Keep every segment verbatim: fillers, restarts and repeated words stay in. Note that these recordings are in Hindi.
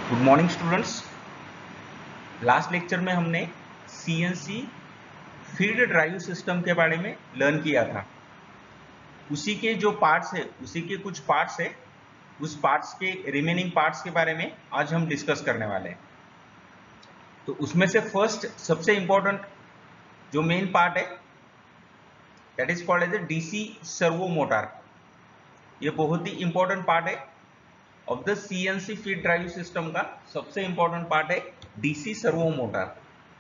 Good morning students. Last lecture में हमने सीएनसी फील्ड ड्राइव सिस्टम के बारे में लर्न किया था। उसी के जो पार्ट्स है उसी के कुछ पार्ट्स है उस पार्ट्स के रिमेनिंग पार्ट्स के बारे में आज हम डिस्कस करने वाले हैं। तो उसमें से फर्स्ट सबसे इंपॉर्टेंट जो मेन पार्ट है that is called as a DC servo motor. ये बहुत ही इंपॉर्टेंट पार्ट है of the CNC feed drive system का। सबसे इंपॉर्टेंट पार्ट है DC servo motor.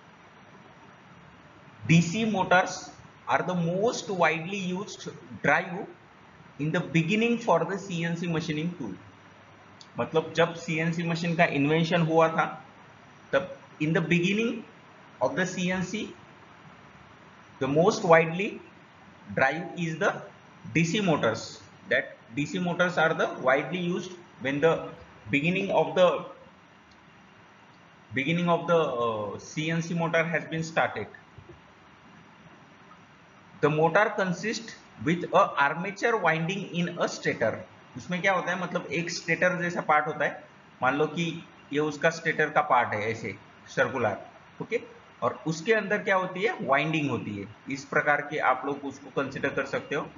DC motors are the most widely used drive in the beginning for the CNC machining tool। मतलब जब सीएनसी मशीन का इन्वेंशन हुआ था तब in the beginning of the CNC the most widely drive is the DC motors। that DC motors are the widely used when the beginning of the beginning of the uh, CNC motor has been started। The motor consists with a armature winding in a stator। उसमें क्या होता है, मतलब एक स्टेटर जैसा पार्ट होता है। मान लो कि ये उसका स्टेटर का पार्ट है ऐसे सर्कुलर, ओके। और उसके अंदर क्या होती है, वाइंडिंग होती है। इस प्रकार के आप लोग उसको कंसिडर कर सकते हो,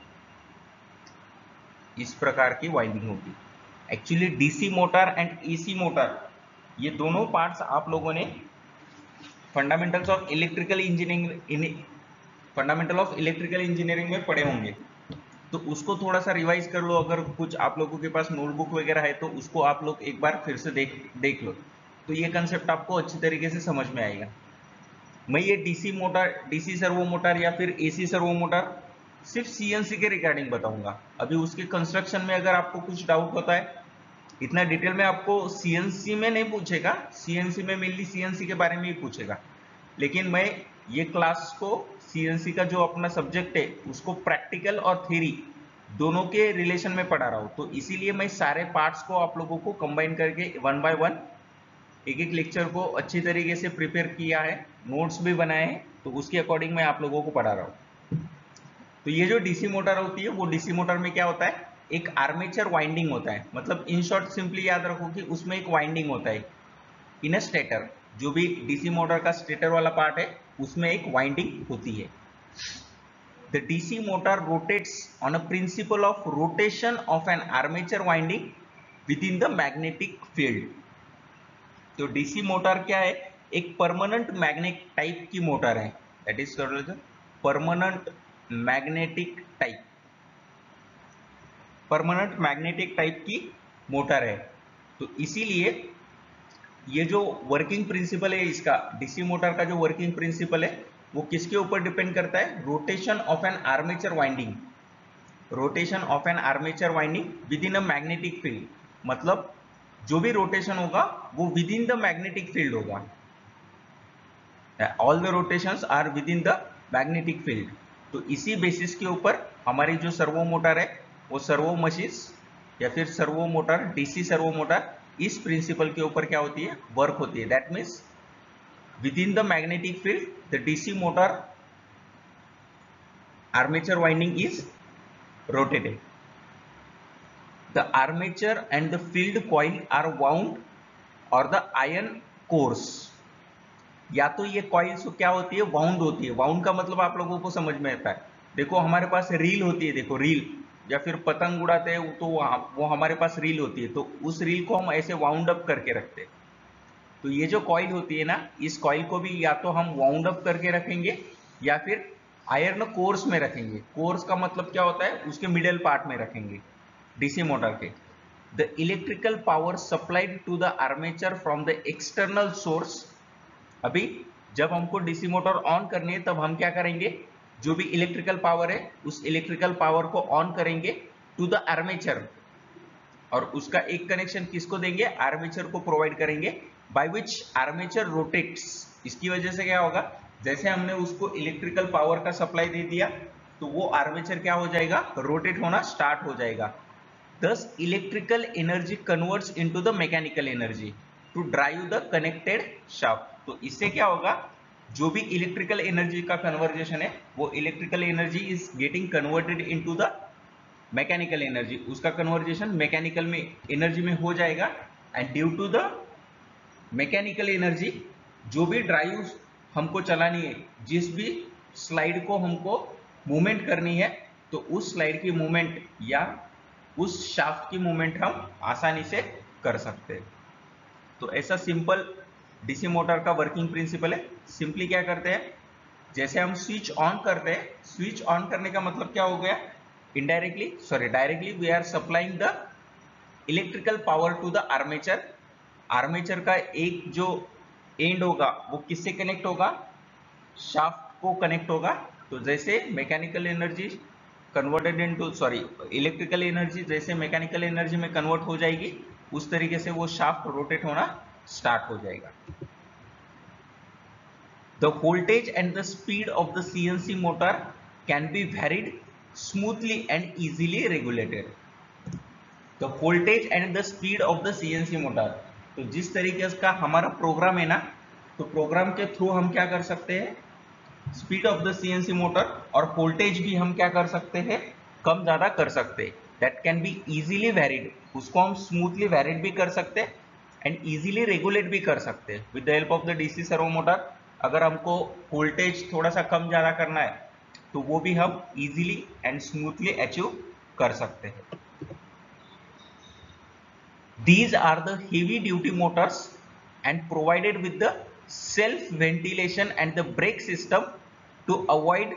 इस प्रकार की वाइंडिंग होगी। Actually DC motor and AC motor ये दोनों पार्ट्स आप लोगों ने fundamentals of electrical engineering fundamental of electrical engineering में पढ़े होंगे, तो उसको थोड़ा सा रिवाइज कर लो। अगर कुछ आप लोगों के पास नोटबुक वगैरह है तो उसको आप लोग एक बार फिर से देख देख लो, तो ये कंसेप्ट आपको अच्छी तरीके से समझ में आएगा। मैं ये DC motor, DC servo motor या फिर एसी सर्वो मोटर सिर्फ सीएनसी के रिगार्डिंग बताऊंगा। अभी उसके कंस्ट्रक्शन में अगर आपको कुछ डाउट होता है, इतना डिटेल में आपको सीएनसी में नहीं पूछेगा, सीएनसी में मेनली सीएनसी के बारे में ही पूछेगा। लेकिन मैं ये क्लास को सीएनसी का जो अपना सब्जेक्ट है उसको प्रैक्टिकल और थ्योरी दोनों के रिलेशन में पढ़ा रहा हूँ, तो इसीलिए मैं सारे पार्ट्स को आप लोगों को कंबाइन करके वन बाय वन एक एक लेक्चर को अच्छी तरीके से प्रिपेयर किया है, नोट्स भी बनाए हैं, तो उसके अकॉर्डिंग मैं आप लोगों को पढ़ा रहा हूँ। तो ये जो डीसी मोटर होती है वो डीसी मोटर में क्या होता है, एक आर्मेचर वाइंडिंग होता है। मतलब इन शॉर्ट सिंपली याद रखो कि उसमें एक वाइंडिंग होता है इन अ स्टेटर। जो भी डीसी मोटर का स्टेटर वाला पार्ट है उसमें एक वाइंडिंग होती है। The DC motor rotates on a principle of rotation of an armature winding within the magnetic field. तो डीसी मोटर क्या है, एक परमानेंट मैग्नेट टाइप की मोटर है। That is permanent magnetic type permanent magnetic type की मोटर है। तो इसीलिए ये जो वर्किंग प्रिंसिपल है इसका, डीसी मोटर का जो वर्किंग प्रिंसिपल है वो किसके ऊपर डिपेंड करता है, rotation of an armature winding rotation of an armature winding within a magnetic field. मतलब जो भी रोटेशन होगा वो within the magnetic field होगा। All the rotations are within the magnetic field. तो इसी बेसिस के ऊपर हमारी जो सर्वो मोटर है वो सर्वो मशीन्स या फिर servo motor, DC servo motor इस प्रिंसिपल के ऊपर क्या होती है, वर्क होती है। That means within the magnetic field the DC motor armature winding is rotated. The armature and the field coil are wound or the iron cores। या तो ये कॉइल्स क्या होती है, वाउंड होती है। वाउंड का मतलब आप लोगों को समझ में आता है। देखो हमारे पास रील होती है, देखो रील, या फिर पतंग उड़ाते हैं तो वो हमारे पास रील होती है, तो उस रील को हम ऐसे वाउंड अप करके रखते हैं। तो ये जो कॉइल होती है ना, इस कॉइल को भी या तो हम वाउंड अप करके रखेंगे या फिर आयरन कोर्स में रखेंगे। कोर्स का मतलब क्या होता है, उसके मिडिल पार्ट में रखेंगे डीसी मोटर के। The electrical power supplied to the armature from the external source. अभी जब हमको डीसी मोटर ऑन करनी है तब हम क्या करेंगे, जो भी इलेक्ट्रिकल पावर है उस इलेक्ट्रिकल पावर को ऑन करेंगे टू द आर्मेचर, और उसका एक कनेक्शन किसको देंगे, आर्मेचर को प्रोवाइड करेंगे, बाय विच आर्मेचर रोटेट्स। इसकी वजह से क्या होगा, जैसे हमने उसको इलेक्ट्रिकल पावर का सप्लाई दे दिया तो वो आर्मेचर क्या हो जाएगा, रोटेट होना स्टार्ट हो जाएगा। This electrical energy converts into the mechanical energy to drive the connected shaft. तो इससे क्या होगा, जो भी इलेक्ट्रिकल एनर्जी का कन्वर्जेशन है वो electrical energy is getting converted into the mechanical energy, उसका कन्वर्जेशन मैकेनिकल में एनर्जी में हो जाएगा। And due to the mechanical energy, जो भी ड्राइव हमको चलानी है, जिस भी स्लाइड को हमको मूवमेंट करनी है, तो उस स्लाइड की मूवमेंट या उस शाफ्ट की मूवमेंट हम आसानी से कर सकते हैं। तो ऐसा सिंपल डीसी मोटर का वर्किंग प्रिंसिपल है। सिंपली क्या करते हैं, जैसे हम स्विच ऑन करते हैं, स्विच ऑन करने का मतलब क्या हो गया, indirectly sorry directly we are supplying the electrical power to the armature. Armature का एक जो एंड होगा वो किससे कनेक्ट होगा, शाफ्ट को कनेक्ट होगा। तो जैसे mechanical energy converted into sorry electrical energy जैसे मैकेनिकल एनर्जी में कन्वर्ट हो जाएगी, उस तरीके से वो शाफ्ट रोटेट होना स्टार्ट हो जाएगा। The voltage and the speed of the C N C motor can be varied smoothly and easily regulated. The voltage and the speed of the C N C motor, तो जिस तरीके का हमारा प्रोग्राम है ना, तो प्रोग्राम के थ्रू हम क्या कर सकते हैं, speed of the C N C motor और वोल्टेज भी हम क्या कर सकते हैं, कम ज्यादा कर सकते हैं। That can be easily varied, उसको हम स्मूथली वैरिड भी कर सकते हैं एंड इजीली रेगुलेट भी कर सकते हैं with the help of the DC servo motor. अगर हमको वोल्टेज थोड़ा सा कम ज्यादा करना है तो वो भी हम इजीली एंड स्मूथली अचीव कर सकते हैं। These are the heavy duty motors and provided with the self ventilation and the brake system to avoid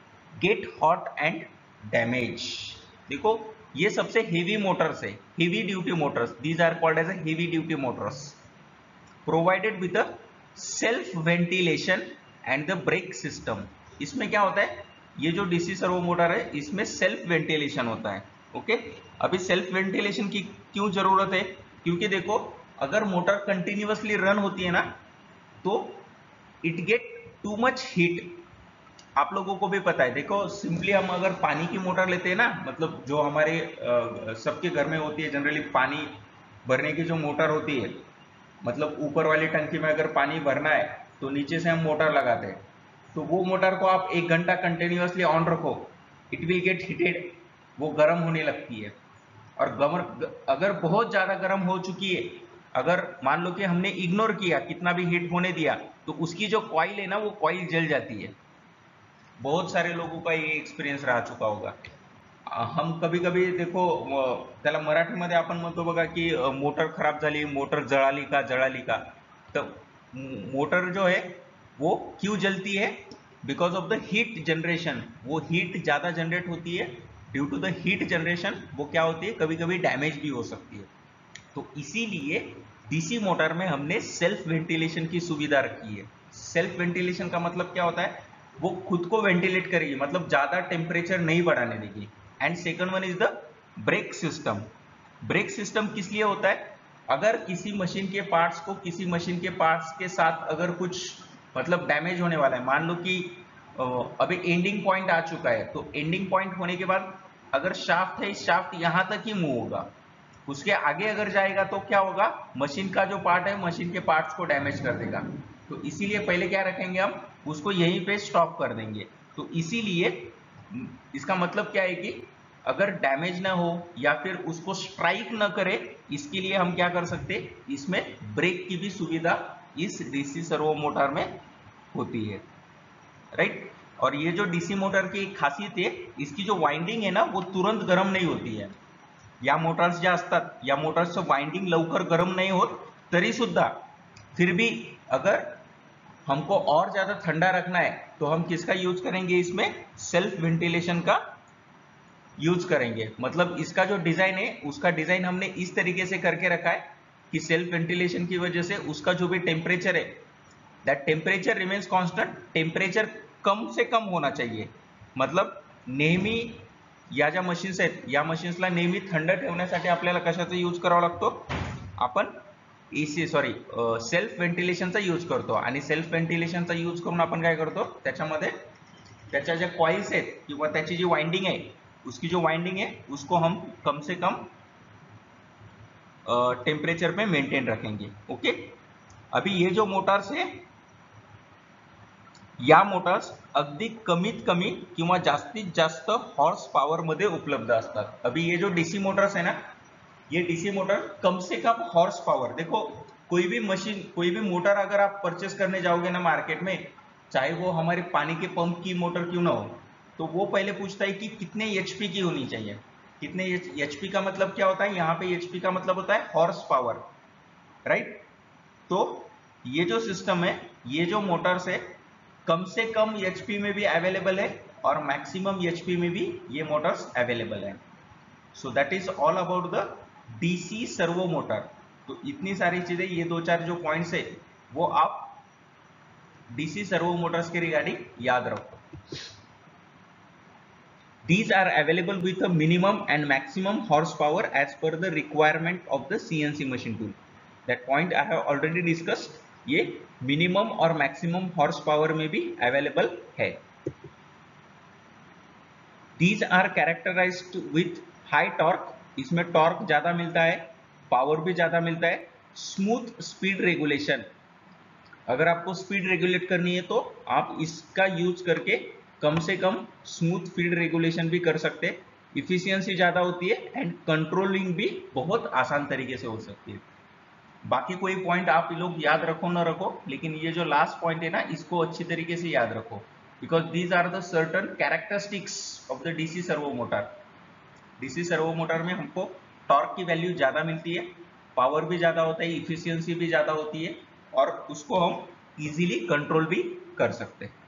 get hot and damage। देखो ये सबसे हेवी मोटर्स है, heavy duty motors, these are called as a heavy duty motors provided with the self ventilation and the brake system. इसमें क्या होता है, ये जो डीसी सर्वो मोटर है इसमें सेल्फ वेंटिलेशन होता है। ओके, अभी सेल्फ वेंटिलेशन की क्यों जरूरत है, क्योंकि देखो अगर मोटर कंटिन्यूअसली रन होती है ना तो it get too much heat. आप लोगों को भी पता है, देखो सिंपली हम अगर पानी की मोटर लेते हैं ना, मतलब जो हमारे सबके घर में होती है जनरली, पानी भरने की जो मोटर होती है, मतलब ऊपर वाली टंकी में अगर पानी भरना है तो नीचे से हम मोटर लगाते हैं, तो वो मोटर को आप एक घंटा कंटिन्यूअसली ऑन रखो, इट विल गेट हीटेड, वो गर्म होने लगती है। और गमर अगर बहुत ज्यादा गर्म हो चुकी है, अगर मान लो कि हमने इग्नोर किया, कितना भी हीट होने दिया, तो उसकी जो कॉइल है ना वो कॉइल जल जाती है। बहुत सारे लोगों का ये एक्सपिरियन्स रहा चुका होगा। हम कभी कभी देखो त्याला मराठीमध्ये आपण म्हणतो बघा की मोटर खराब झाली, मोटर जळाली का जळाली का, तो मोटर जो है वो क्यों जलती है, because of the heat generation. वो हीट ज्यादा जनरेट होती है, due to the heat generation वो क्या होती है, कभी कभी डैमेज भी हो सकती है। तो इसीलिए डीसी मोटर में हमने सेल्फ वेंटिलेशन की सुविधा रखी है। सेल्फ वेंटिलेशन का मतलब क्या होता है, वो खुद को वेंटिलेट करेगी, मतलब ज्यादा टेम्परेचर नहीं बढ़ाने देगी। And second one is the brake system. Brake system किस लिए होता है, अगर किसी मशीन के पार्ट्स को किसी मशीन के पार्ट्स के साथ अगर कुछ मतलब डैमेज होने वाला है, मान लो कि अभी एंडिंग पॉइंट आ चुका है, तो एंडिंग पॉइंट होने के बाद अगर शाफ्ट है, इस शाफ्ट यहां तक ही मूव होगा, उसके आगे अगर जाएगा तो क्या होगा, मशीन का जो पार्ट है मशीन के पार्ट्स को डैमेज कर देगा। तो इसीलिए पहले क्या रखेंगे, हम उसको यहीं पे स्टॉप कर देंगे। तो इसीलिए इसका मतलब क्या है कि अगर डैमेज ना हो या फिर उसको स्ट्राइक ना करे, इसके लिए हम क्या कर सकते हैं, इसमें ब्रेक की भी सुविधा इस डीसी सर्वो मोटर में होती है, राइट। और ये जो डीसी मोटर की खासियत है, इसकी जो वाइंडिंग है ना वो तुरंत गर्म नहीं होती है। या मोटर्स ज्या असतात, या मोटर्सचं वाइंडिंग लवकर गरम नहीं होत, तरी सुद्धा फिर भी अगर हमको और ज्यादा ठंडा रखना है तो हम किसका यूज करेंगे, इसमें सेल्फ वेंटिलेशन का यूज करेंगे। मतलब इसका जो डिजाइन है, उसका डिजाइन हमने इस तरीके से करके रखा है कि सेल्फ वेंटिलेशन की वजह से उसका जो भी टेम्परेचर है, that temperature remains constant. Temperature कम से कम होना चाहिए, मतलब नेहमी या ज्या मशीन्स आहेत, या मशीन्सला नेहमी थंड ठेवण्यासाठी आपल्याला कशाचा यूज करावा लागतो, आपण एसी सॉरी सेल्फ वेंटिलेशनचा यूज करतो। आणि सेल्फ वेंटिलेशनचा यूज करून आपण काय करतो, त्याच्यामध्ये त्याच्या ज्या कॉइल्स आहेत किंवा त्याची जी वाइंडिंग है, उसकी जो वाइंडिंग है उसको हम कम से कम टेम्परेचर पे मेंटेन रखेंगे। ओके, अभी ये जो मोटर्स है, या मोटर्स अगदी कमीत कमी किंवा जास्तीत जास्त हॉर्स पावर मध्ये उपलब्ध असतात। अभी ये जो डीसी मोटर्स है ना, ये डीसी मोटर कम से कम हॉर्स पावर, देखो कोई भी मशीन, कोई भी मोटर अगर आप परचेस करने जाओगे ना मार्केट में, चाहे वो हमारे पानी के पंप की मोटर क्यों ना हो, तो वो पहले पूछता है कि कितने एचपी की होनी चाहिए। कितने एचपी का मतलब क्या होता है, यहाँ पे एचपी का मतलब होता है हॉर्स पावर, राइट। तो ये जो सिस्टम है, ये जो मोटर्स है, कम से कम एचपी में भी अवेलेबल है और मैक्सिमम एचपी में भी ये मोटर्स अवेलेबल है। So that is all about the DC servo motor. तो इतनी सारी चीजें, ये दो चार जो पॉइंट्स है वो आप डीसी सर्वो मोटर्स के रिगार्डिंग याद रखो। These are available with a minimum and maximum horsepower as per the requirement of the C N C machine tool. That point I have already discussed. ये minimum और maximum horsepower में भी available है। These are characterized with high torque. इसमें torque ज़्यादा मिलता है, power भी ज़्यादा मिलता है, smooth speed regulation. अगर आपको स्पीड रेगुलेट करनी है तो आप इसका यूज करके कम से कम स्मूथ स्पीड रेगुलेशन भी कर सकते हैं। इफिशियंसी ज़्यादा होती है एंड कंट्रोलिंग भी बहुत आसान तरीके से हो सकती है। बाकी कोई पॉइंट आप लोग याद रखो ना रखो, लेकिन ये जो लास्ट पॉइंट है ना, इसको अच्छी तरीके से याद रखो, because these are the certain characteristics of the DC servo motor. DC servo motor में हमको टॉर्क की वैल्यू ज़्यादा मिलती है, पावर भी ज़्यादा होता है, इफिशियंसी भी ज़्यादा होती है और उसको हम इजीली कंट्रोल भी कर सकते हैं।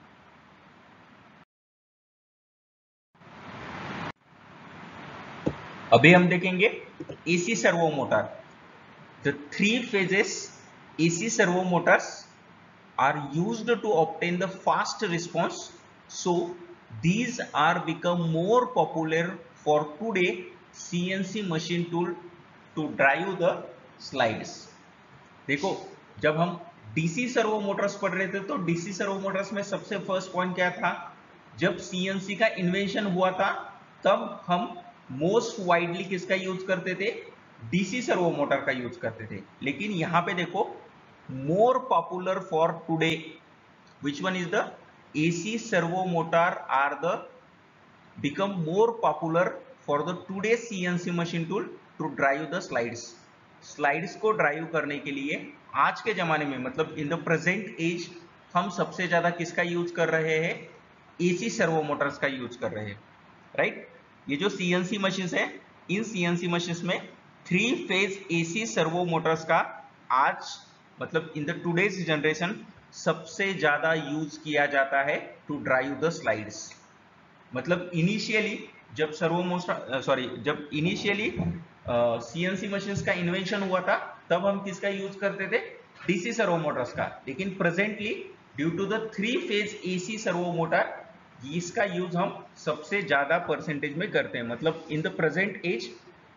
अभी हम देखेंगे AC servo motor. The three phases AC servo motors are used to obtain the fast response, so these are become more popular for today C N C machine tool to drive the slides। देखो, जब हम डीसी सर्वो मोटर्स पढ़ रहे थे तो डीसी सर्वो मोटर्स में सबसे फर्स्ट पॉइंट क्या था, जब सीएनसी का इन्वेंशन हुआ था तब हम मोस्ट वाइडली किसका यूज करते थे, डीसी सर्वो मोटर का यूज करते थे। लेकिन यहां पे देखो, more popular for today, which one is the AC servo motor are the become more popular for the today CNC machine tool to drive the slides. Slides को ड्राइव करने के लिए आज के जमाने में, मतलब इन द प्रेजेंट एज, हम सबसे ज्यादा किसका यूज कर रहे हैं, एसी सर्वो मोटर्स का यूज कर रहे हैं, राइट। ये जो सीएनसी मशीन्स है, इन सीएनसी मशीन्स में three phase AC servo motors का आज, मतलब इन द टुडेज जनरेशन, सबसे ज्यादा यूज किया जाता है टू ड्राइव द स्लाइड्स। मतलब इनिशियली जब सर्वो मोटर, सॉरी जब इनिशियली सीएनसी मशीन्स का इन्वेंशन हुआ था तब हम किसका यूज करते थे, डीसी सर्वो मोटर्स का। लेकिन presently due to the three phase AC servo motor, इसका यूज हम सबसे ज्यादा परसेंटेज में करते हैं। मतलब in the present age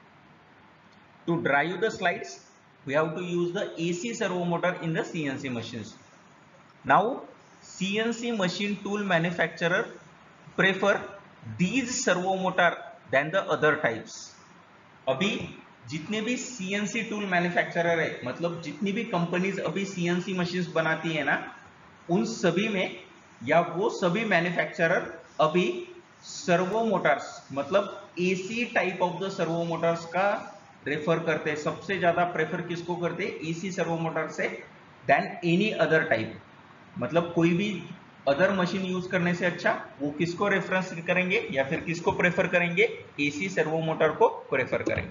to drive the slides we have to use the AC servo motor in the CNC machines. Now CNC machine tool manufacturer prefer these servo motor than the other types। अभी जितने भी सीएनसी टूल मैन्युफैक्चरर है, मतलब जितनी भी कंपनीज अभी सीएनसी मशीन्स बनाती है ना, उन सभी में या वो सभी मैन्युफैक्चरर अभी सर्वो मोटर्स, मतलब AC type of the servo motors का रेफर करते हैं। सबसे ज्यादा प्रेफर किसको करते हैं, एसी सर्वो मोटर से, देन एनी अदर टाइप। मतलब कोई भी अदर मशीन यूज करने से अच्छा वो किसको रेफरेंस करेंगे या फिर किसको प्रेफर करेंगे, एसी सर्वो मोटर को प्रेफर करेंगे।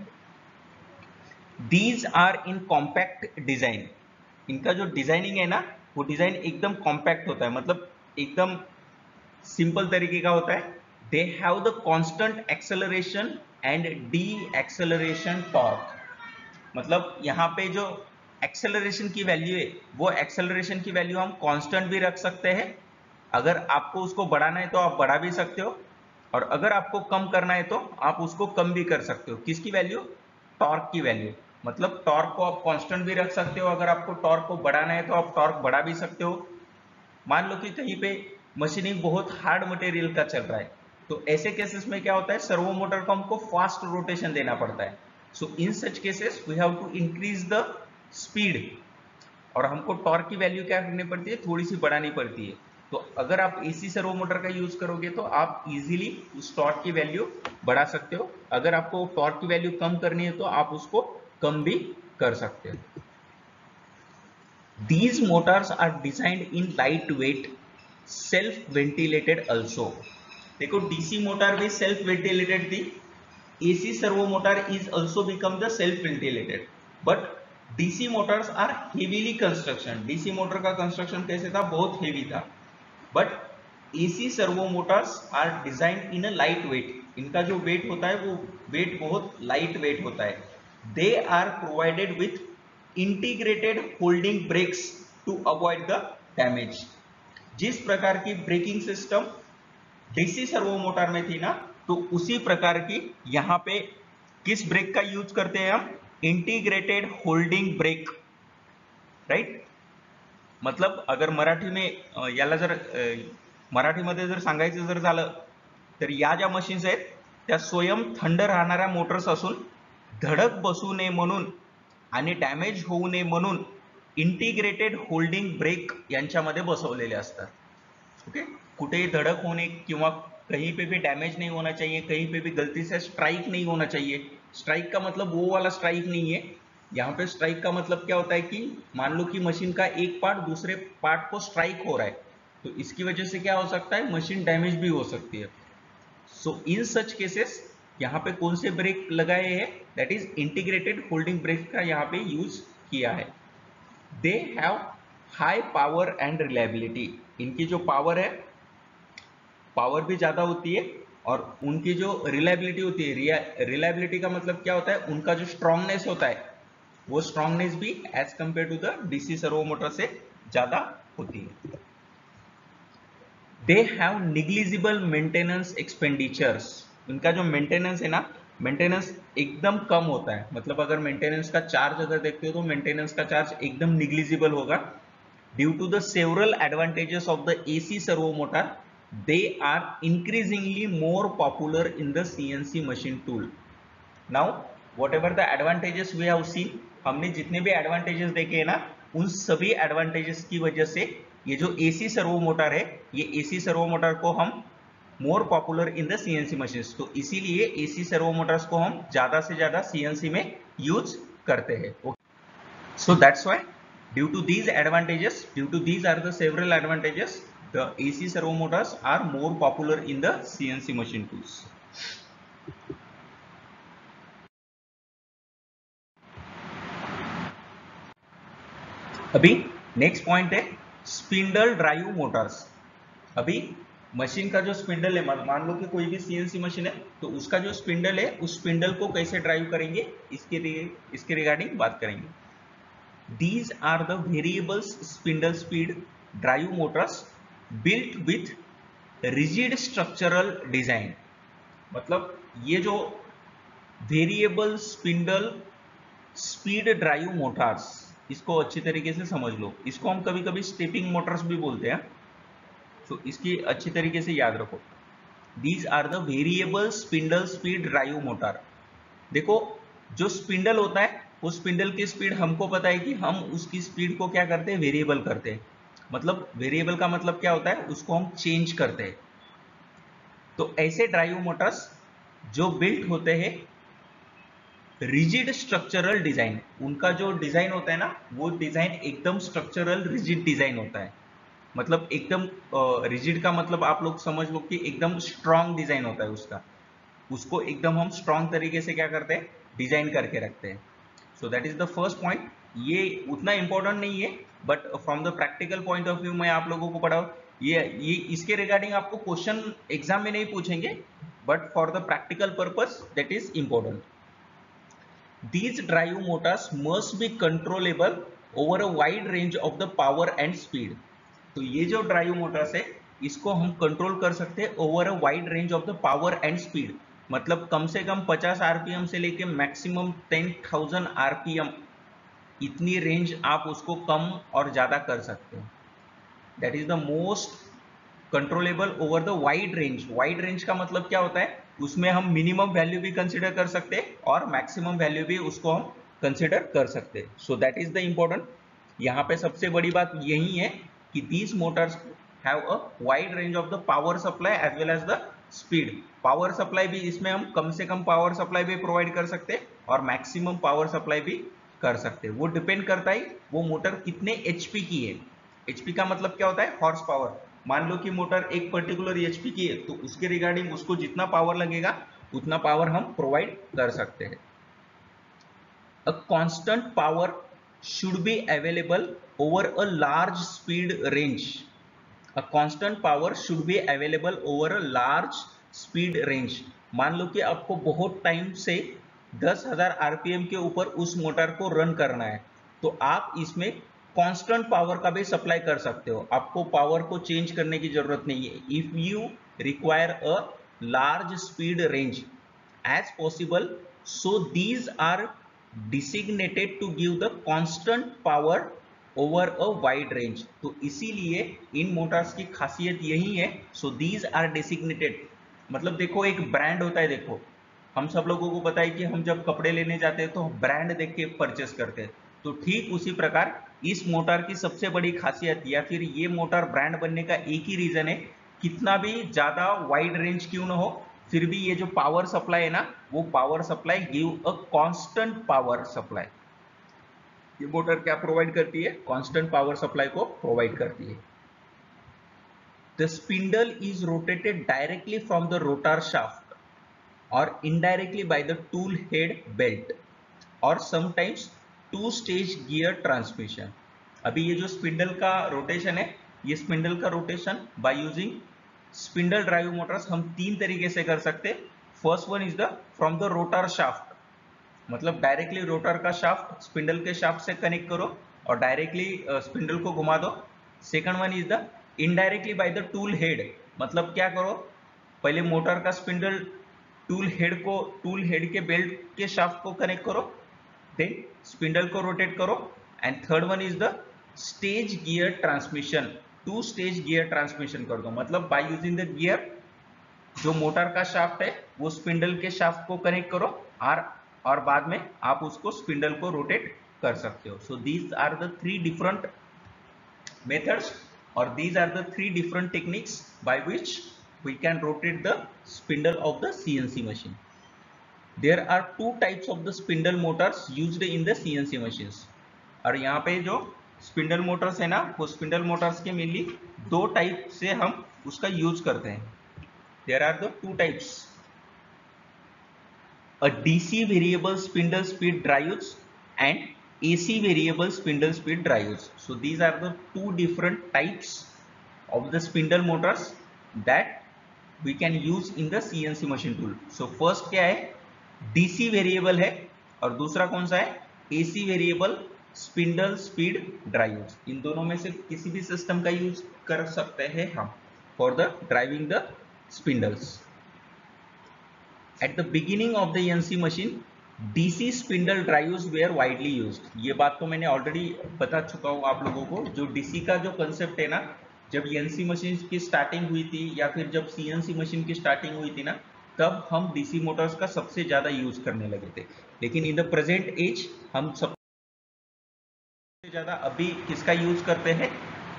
These are in compact design. इनका जो डिजाइनिंग है ना, वो डिजाइन एकदम कॉम्पैक्ट होता है, मतलब एकदम सिंपल तरीके का होता है। They have the constant acceleration and de acceleration torque. मतलब यहाँ पे जो एक्सेलरेशन की वैल्यू है, वो एक्सेलरेशन की वैल्यू हम कांस्टेंट भी रख सकते हैं। अगर आपको उसको बढ़ाना है तो आप बढ़ा भी सकते हो, और अगर आपको कम करना है तो आप उसको कम भी कर सकते हो। किसकी वैल्यू, टॉर्क की वैल्यू। मतलब टॉर्क को आप कांस्टेंट भी रख सकते हो, अगर आपको टॉर्क को बढ़ाना है तो आप टॉर्क बढ़ा भी सकते हो। मान लो कि कहीं पे मशीनिंग बहुत हार्ड मटेरियल का चल रहा है, तो ऐसे केसेस में क्या होता है, सर्वो मोटर को हमको फास्ट रोटेशन देना पड़ता है। So in such cases we have to increase the speed, और हमको टॉर्क की वैल्यू क्या करनी पड़ती है, थोड़ी सी बढ़ानी पड़ती है। तो अगर आप एसी सर्वो मोटर का यूज करोगे तो आप इजीली उस टॉर्क की वैल्यू बढ़ा सकते हो। अगर आपको टॉर्क की वैल्यू कम करनी है तो आप उसको कम भी कर सकते हो। These motors are designed in lightweight, self ventilated also. देखो डीसी मोटर भी सेल्फ वेंटिलेटेड थी, AC servo motor is also become the self ventilated, but DC motors are heavily construction. DC motor का कंस्ट्रक्शन कैसे था, बहुत हेवी था. But AC servo motors are design in a light weight. इनका जो वेट होता है वो वेट बहुत लाइट वेट होता है. They are provided with integrated holding brakes to avoid the damage. जिस प्रकार की braking system DC servo motor में थी ना, तो उसी प्रकार की यहां पे किस ब्रेक का यूज करते हैं हम, इंटीग्रेटेड होल्डिंग ब्रेक. राइट. मतलब अगर मराठी में याला जर मराठीमध्ये जर सांगायचं जर झालं तर या ज्या मशीन्स आहेत त्या स्वयं थंड राहणाऱ्या मोटर्स असून धडक बसू नये म्हणून आणि डॅमेज होऊ नये म्हणून इंटिग्रेटेड होल्डिंग ब्रेक यांच्यामध्ये बसवलेले असतात. ओके. कुठेही धड़क होने किंवा कहीं पे भी डैमेज नहीं होना चाहिए, कहीं पे भी गलती से स्ट्राइक नहीं होना चाहिए. स्ट्राइक का मतलब वो वाला स्ट्राइक नहीं है. यहाँ पे स्ट्राइक का मतलब क्या होता है कि मान लो कि मशीन का एक पार्ट दूसरे पार्ट को स्ट्राइक हो रहा है, तो इसकी वजह से क्या हो सकता है, मशीन डैमेज भी हो सकती है. सो इन सच केसेस यहाँ पे कौन से ब्रेक लगाए हैं, that is integrated holding brake का यहाँ पे यूज किया है. They have high power and reliability. इनकी जो पावर है, पावर भी ज्यादा होती है, और उनकी जो रिलायबिलिटी होती है, रिलायबिलिटी का मतलब क्या होता है, उनका जो स्ट्रांगनेस होता है वो स्ट्रांगनेस भी as compare to the DC servo motor से ज्यादा होती है. They have negligible maintenance expenditures. इनका जो मेंटेनेंस है ना, मेंटेनेंस एकदम कम होता है. मतलब अगर मेंटेनेंस का चार्ज अगर देखते हो तो मेंटेनेंस का चार्ज एकदम निग्लिजिबल होगा. Due to the several advantages of the AC servo motor, they are increasingly more popular in the C N C machine tool. Now whatever the advantages we have seen, हमने जितने भी एडवांटेजेस देखे हैं ना, उन सभी एडवांटेजेस की वजह से ये जो एसी सर्वो मोटर है, ये एसी सर्वो मोटर को हम more popular in the CNC machines, तो इसीलिए एसी सर्वो मोटर्स को हम ज्यादा से ज्यादा सीएनसी में यूज करते हैं. So that's why due to these advantages, due to these are the several advantages, the A C servo motors are more popular in the C N C machine tools. अभी नेक्स्ट पॉइंट है स्पिंडल ड्राइव मोटर्स. अभी मशीन का जो स्पिंडल है, मान लो कि कोई भी सीएनसी मशीन है, तो उसका जो स्पिंडल है, उस स्पिंडल को कैसे ड्राइव करेंगे, इसके इसके रिगार्डिंग बात करेंगे. These are the variables spindle speed drive motors built with rigid structural design. मतलब ये जो variable spindle speed drive motors, इसको अच्छी तरीके से समझ लो. इसको हम कभी कभी स्टेपिंग मोटर्स भी बोलते हैं, तो इसकी अच्छी तरीके से याद रखो. These are the variable spindle speed drive motor. देखो जो स्पिंडल होता है, वो स्पिंडल की स्पीड हमको पता है कि हम उसकी स्पीड को क्या करते हैं, वेरिएबल करते हैं. मतलब वेरिएबल का मतलब क्या होता है, उसको हम चेंज करते हैं. तो ऐसे ड्राइव मोटर्स जो बिल्ट होते हैं रिजिड स्ट्रक्चरल डिजाइन, उनका जो डिजाइन होता है ना, वो डिजाइन एकदम स्ट्रक्चरल रिजिड डिजाइन होता है. मतलब एकदम रिजिड का मतलब आप लोग समझ लो कि एकदम स्ट्रांग डिजाइन होता है उसका. उसको एकदम हम स्ट्रांग तरीके से क्या करते हैं, डिजाइन करके रखते हैं. So that is the first point. ये उतना इंपॉर्टेंट नहीं है, but from the practical point of view मैं आप लोगों को पढ़ाऊं. ये ये इसके रिगार्डिंग आपको क्वेश्चन एग्जाम में नहीं पूछेंगे, but for the practical purpose that is important. These drive motors must be controllable over a wide range of the power and speed. तो ये जो ड्राइव मोटर्स है, इसको हम कंट्रोल कर सकते हैं over a wide range of the power and speed. मतलब कम से कम पचास आरपीएम से लेके मैक्सिमम टेन थाउजेंड आरपीएम, इतनी रेंज आप उसको कम और ज्यादा कर सकते हैं. That is the most controllable over the wide range. Wide range का मतलब क्या होता है, उसमें हम मिनिमम वैल्यू भी कंसीडर कर सकते हैं और मैक्सिमम वैल्यू भी उसको हम कंसीडर कर सकते हैं. So that is the important. यहाँ पे सबसे बड़ी बात यही है कि these motors have a wide range of the power supply as well as the speed. Power supply भी इसमें हम कम से कम पावर सप्लाई भी प्रोवाइड कर सकते हैं और मैक्सिमम पावर सप्लाई भी कर सकते हैं। वो डिपेंड करता है वो मोटर कितने एचपी की है। एचपी का मतलब क्या होता है? Horse power. मान लो कि मोटर एक पर्टिकुलर एचपी की है तो उसके रिगार्डिंग उसको जितना पावर लगेगा उतना पावर हम प्रोवाइड कर सकते हैं। A constant power should be available over a large speed range. A constant power should be available over a large speed range. मान लो कि आपको बहुत टाइम से दस हज़ार आरपीएम के ऊपर उस मोटर को रन करना है तो आप इसमें कांस्टेंट पावर का भी सप्लाई कर सकते हो। आपको पावर को चेंज करने की जरूरत नहीं है। If you require a large speed range as possible, so these are designated to give the constant power over a wide range. तो इसीलिए इन मोटर्स की खासियत यही है। so these are designated मतलब देखो एक ब्रांड होता है। देखो हम सब लोगों को पता है कि हम जब कपड़े लेने जाते हैं तो ब्रांड देख के परचेस करते हैं। तो ठीक उसी प्रकार इस मोटर की सबसे बड़ी खासियत या फिर ये मोटर ब्रांड बनने का एक ही रीजन है, कितना भी ज्यादा वाइड रेंज क्यों ना हो फिर भी ये जो पावर सप्लाई है ना वो power supply give a constant power supply. ये मोटर क्या प्रोवाइड करती है? कांस्टेंट पावर सप्लाई को प्रोवाइड करती है। The spindle is rotated directly from the rotor shaft और indirectly by the tool head belt और sometimes two stage gear transmission. अभी ये जो स्पिंडल का रोटेशन है ये स्पिंडल का rotation by using spindle drive motors हम तीन तरीके से कर सकते हैं। First one is the from the rotor shaft, मतलब डायरेक्टली रोटर का शाफ्ट स्पिंडल के शाफ्ट से कनेक्ट करो और डायरेक्टली स्पिंडल को घुमा दो। Second one is the indirectly by the tool head, मतलब क्या करो पहले मोटर का स्पिंडल टूल हेड को टूल हेड के बेल्ट के शाफ्ट को कनेक्ट करो, देन स्पिंडल को रोटेट करो। And third one is the stage gear transmission, two stage gear transmission कर दो, मतलब बाय यूजिंग द गियर जो मोटर का शाफ्ट है वो स्पिंडल के शाफ्ट को कनेक्ट करो और और बाद में आप उसको स्पिंडल को रोटेट कर सकते हो। So these are the three different methods और these are the three different techniques by which we can rotate the spindle of the CNC machine. There are two types of the spindle motors used in the CNC machines. और यहाँ पे जो स्पिंडल मोटर्स है ना वो स्पिंडल मोटर्स के मेनली दो टाइप से हम उसका यूज करते हैं। There are the two types, a DC variable spindle speed drives and AC variable spindle speed drives. So these are the two different types of the spindle motors that we can use in the CNC machine tool. So first क्या है? डीसी वेरिएबल है और दूसरा कौन सा है? AC variable spindle speed drives. इन दोनों में से किसी भी सिस्टम का यूज कर सकते हैं हम for the driving the spindles. At the beginning of the NC machine DC spindle drives were widely used. ये बात तो मैंने ऑलरेडी बता चुका हूँ आप लोगों को। जो डीसी का जो कंसेप्ट है ना, जब एनसी मशीन की स्टार्टिंग हुई थी या फिर जब सीएनसी मशीन की स्टार्टिंग हुई थी ना तब हम डीसी मोटर्स का सबसे ज्यादा यूज करने लगे थे। लेकिन इन द प्रेजेंट एज हम सब ज्यादा अभी किसका यूज करते हैं?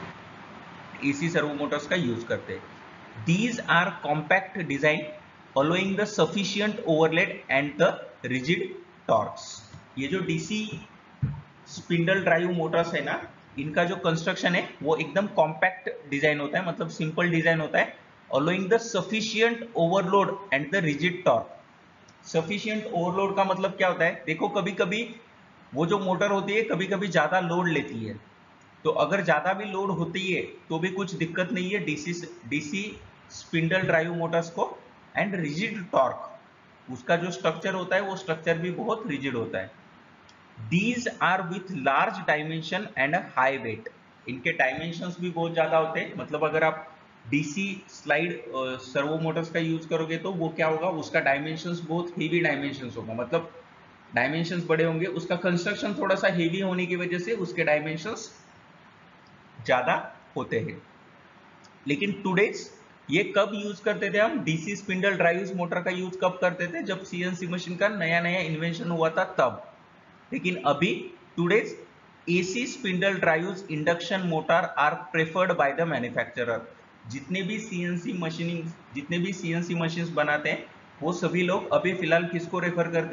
एसी सर्वो मोटर्स का यूज करते हैं। These are compact design allowing the sufficient overload and the rigid torques. ये जो डीसी स्पिंडल ड्राइव मोटर्स है ना इनका जो कंस्ट्रक्शन है वो एकदम कॉम्पैक्ट डिजाइन होता है, मतलब सिंपल डिजाइन होता है। Allowing the sufficient overload and the rigid torque. Sufficient overload का मतलब क्या होता है? देखो कभी कभी वो जो मोटर होती है कभी कभी ज्यादा लोड लेती है, तो अगर ज्यादा भी लोड होती है तो भी कुछ दिक्कत नहीं है DC DC spindle drive motors को। एंड रिजिड टॉर्क, उसका जो स्ट्रक्चर होता है वो स्ट्रक्चर भी बहुत रिजिड होता है। These are with large dimension and high weight. इनके डायमेंशंस भी बहुत ज्यादा होते हैं, मतलब अगर आप डीसी स्लाइड सर्वो मोटर्स का यूज करोगे तो वो क्या होगा, उसका डायमेंशंस बहुत हेवी डायमेंशंस होगा, मतलब डायमेंशंस बड़े होंगे। उसका कंस्ट्रक्शन थोड़ा सा हेवी होने की वजह से उसके डायमेंशंस ज्यादा होते हैं। लेकिन टुडेज ये कब यूज करते थे हम? डीसी स्पिंडल ड्राइव्स मोटर का यूज कब करते थे? जब सीएनसी मशीन का नया नया इन्वेंशन हुआ था तब। लेकिन अभी today's AC spindle drives induction motor are preferred by the manufacturer. जितने भी सीएनसी मशीनिंग जितने भी सीएनसी मशीन्स बनाते हैं वो सभी लोग अभी फिलहाल किसको रेफर करते हैं?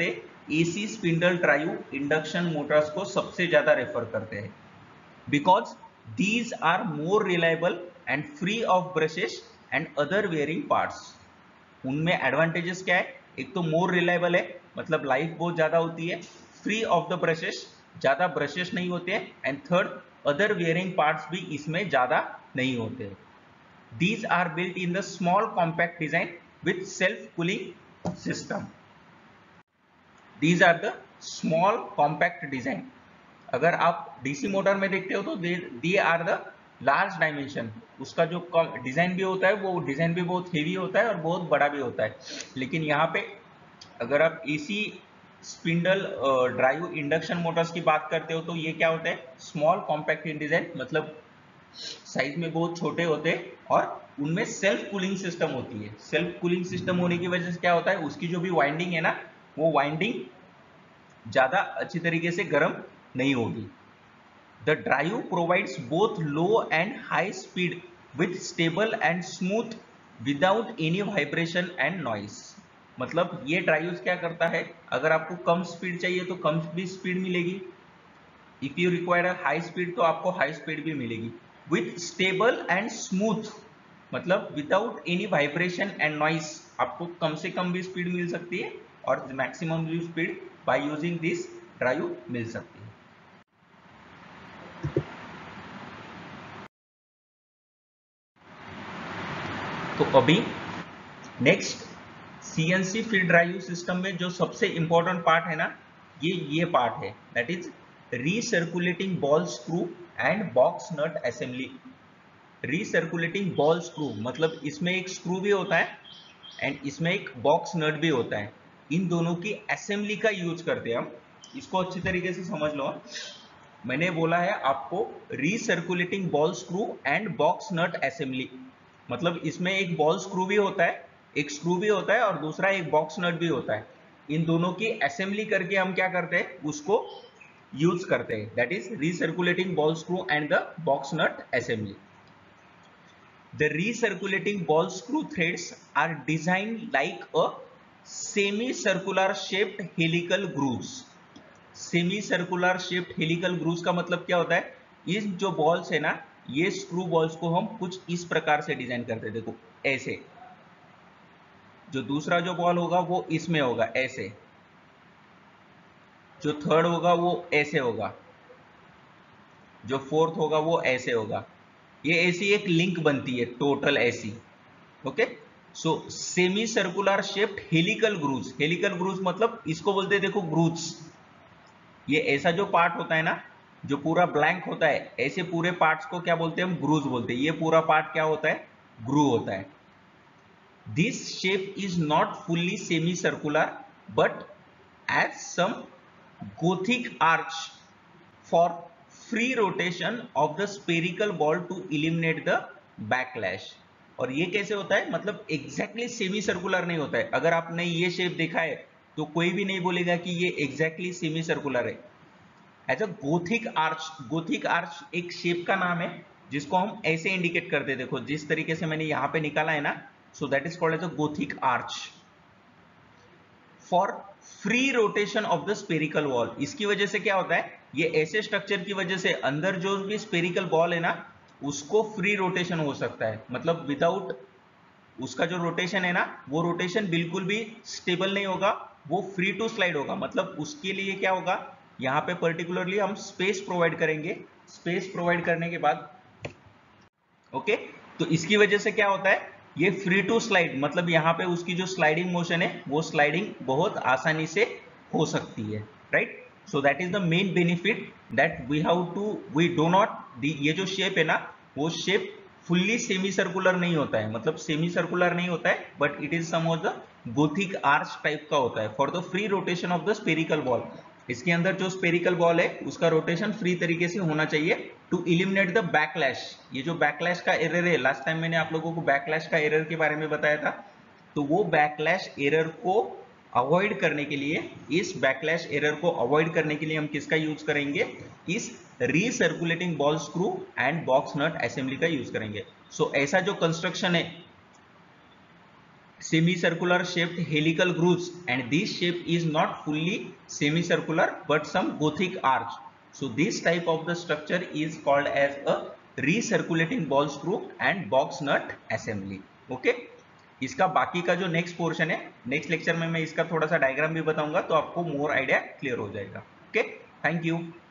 AC spindle drive induction motors को सबसे ज्यादा रेफर करते हैं, because these are more reliable and free of brushes and other wearing parts. उनमें एडवांटेजेस क्या है? एक तो मोर रिलायबल है, मतलब लाइफ बहुत ज्यादा होती है, फ्री ऑफ द ब्रशेस, ज्यादा ब्रशेस नहीं होते हैं, and third other wearing parts भी इसमें ज्यादा नहीं होते। These are built in the small compact design with self-cooling system. These are the small compact design. अगर आप डीसी मोटर में देखते हो तो they are the large dimension, उसका जो डिजाइन भी होता है वो डिजाइन भी बहुत हेवी होता है और बहुत बड़ा भी होता है। लेकिन यहाँ पे अगर आप AC spindle drive induction motors की बात करते हो तो ये क्या होता है? स्मॉल कॉम्पैक्ट इन डिजाइन, मतलब साइज में बहुत छोटे होते हैं और उनमें सेल्फ कूलिंग सिस्टम होती है। सेल्फ कूलिंग सिस्टम होने की वजह से क्या होता है? उसकी जो भी वाइंडिंग है ना, वो वाइंडिंग ज्यादा अच्छी तरीके से गर्म नहीं होगी। The drive provides both low and high speed with stable and smooth without any vibration and noise. मतलब ये ड्राइव क्या करता है? अगर आपको कम स्पीड चाहिए तो कम भी स्पीड मिलेगी, if you require high speed तो आपको हाई स्पीड भी मिलेगी, विथ स्टेबल एंड स्मूथ, मतलब without any vibration and noise. आपको कम से कम भी स्पीड मिल सकती है और मैक्सिमम भी speed by using this drive मिल सकती है। तो अभी next CNC feed drive system में जो सबसे इंपॉर्टेंट पार्ट है ना, ये ये पार्ट है, that is recirculating ball screw and box nut assembly. Recirculating ball screw मतलब इसमें एक स्क्रू भी होता है एंड इसमें एक बॉक्स नट भी होता है। इन दोनों की असेंबली का यूज करते हैं हम। इसको अच्छी तरीके से समझ लो। मैंने बोला है आपको recirculating ball screw and box nut assembly, मतलब इसमें एक बॉल स्क्रू भी होता है, एक स्क्रू भी होता है और दूसरा एक बॉक्स नट भी होता है। इन दोनों की असेंबली करके हम क्या करते हैं? उसको यूज करते हैं, that is recirculating ball screw and the box nut assembly. The recirculating ball screw threads are designed like a semi-circular shaped helical grooves. Semi-circular shaped helical grooves का मतलब क्या होता है? ये जो बॉल्स है ना, ये स्क्रू बॉल्स को हम कुछ इस प्रकार से डिजाइन करते हैं। देखो ऐसे, जो दूसरा जो बॉल होगा वो इसमें होगा ऐसे, जो थर्ड होगा वो ऐसे होगा, जो फोर्थ होगा वो ऐसे होगा। ये ऐसी एक लिंक बनती है टोटल ऐसी। Okay, so semi circular shaped helical grooves. Helical grooves मतलब इसको बोलते हैं, देखो ग्रूव्स, ये ऐसा जो पार्ट होता है ना, जो पूरा ब्लैंक होता है, ऐसे पूरे पार्ट्स को क्या बोलते हैं? हम ग्रूव्स बोलते हैं। ये पूरा पार्ट क्या होता है? ग्रूव होता है। This shape is not fully semi circular but as some gothic arch for free rotation of the spherical ball to eliminate the backlash. और ये कैसे होता है? मतलब एग्जैक्टली सेमी सर्कुलर नहीं होता है। अगर आपने ये शेप देखा है तो कोई भी नहीं बोलेगा कि ये एग्जैक्टली सेमी सर्कुलर है। As a gothic arch, gothic arch एक शेप का नाम है जिसको हम ऐसे इंडिकेट करते हैं। देखो जिस तरीके से मैंने यहां पे निकाला है ना, so that is called as a gothic arch for free rotation of the spherical ball. इसकी वजह से क्या होता है? ये ऐसे स्ट्रक्चर की वजह से अंदर जो भी स्पेरिकल बॉल है ना, उसको फ्री रोटेशन हो सकता है। मतलब विदाउट उसका जो रोटेशन है ना, वो रोटेशन बिल्कुल भी स्टेबल नहीं होगा, वो फ्री टू स्लाइड होगा। मतलब उसके लिए क्या होगा? यहाँ पे पर्टिकुलरली हम स्पेस प्रोवाइड करेंगे। स्पेस प्रोवाइड करने के बाद ओके, तो इसकी वजह से क्या होता है? ये फ्री टू स्लाइड, मतलब यहाँ पे उसकी जो स्लाइडिंग मोशन है वो स्लाइडिंग बहुत आसानी से हो सकती है, right? So that is the main benefit that we have to we do not, ये जो शेप है ना, वो शेप फुल्ली सेमी सर्कुलर नहीं होता है, मतलब सेमी सर्कुलर नहीं होता है, but it is some of the gothic arch type का होता है for the free rotation of the spherical ball. इसके अंदर जो स्पेरिकल बॉल है उसका रोटेशन फ्री तरीके से होना चाहिए टू इलिमिनेट द बैकलैश। ये जो बैकलैश का एरर है, लास्ट टाइम मैंने आप लोगों को बैकलैश का एरर के बारे में बताया था, तो वो बैकलैश एरर को अवॉइड करने के लिए, इस बैकलैश एरर को अवॉइड करने के लिए हम किसका यूज करेंगे? इस recirculating ball screw and box nut assembly का यूज करेंगे। सो so, ऐसा जो कंस्ट्रक्शन है semicircular shaped helical grooves, and this shape is not fully semicircular but some Gothic arch. So this type of the structure is called as a recirculating ball screw and box nut assembly. Okay, इसका बाकी का जो नेक्स्ट पोर्शन है, नेक्स्ट लेक्चर में मैं इसका थोड़ा सा डायग्राम भी बताऊंगा, तो आपको मोर आइडिया क्लियर हो जाएगा. Okay, thank you.